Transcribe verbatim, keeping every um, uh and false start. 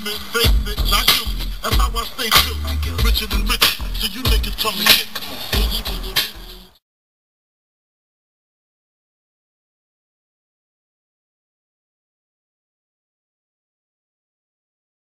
it, face it, not guilty. That's how I stay true. Richer than rich, so you niggas come and get.